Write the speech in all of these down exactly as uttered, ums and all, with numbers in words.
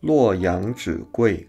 洛阳纸贵。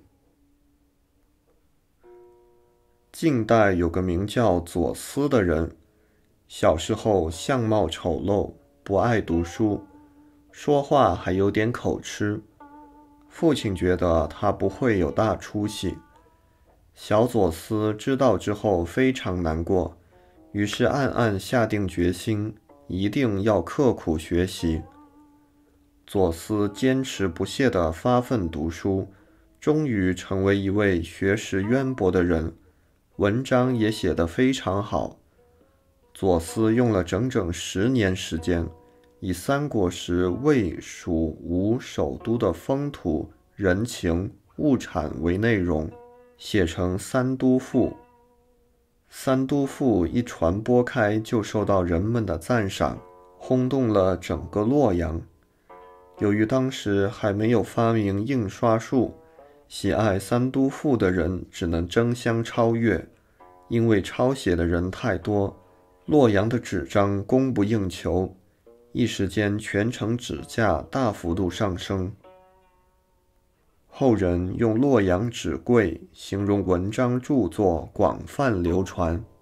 晋代有个名叫左思的人，小时候相貌丑陋，不爱读书，说话还有点口吃。父亲觉得他不会有大出息。小左思知道之后非常难过，于是暗暗下定决心，一定要刻苦学习。左思坚持不懈地发奋读书，终于成为一位学识渊博的人，文章也写得非常好。左思用了整整十年时间，以三国时魏、蜀、吴首都的风土、人情、物产为内容，写成《三都赋》。《三都赋》一传播开，就受到人们的赞赏，轰动了整个洛阳。由于当时还没有发明印刷术，喜爱《三都赋》的人只能争相超越。因为抄写的人太多，洛阳的纸张供不应求，一时间全城纸价大幅度上升。后人用洛阳纸贵形容文章著作广泛流传。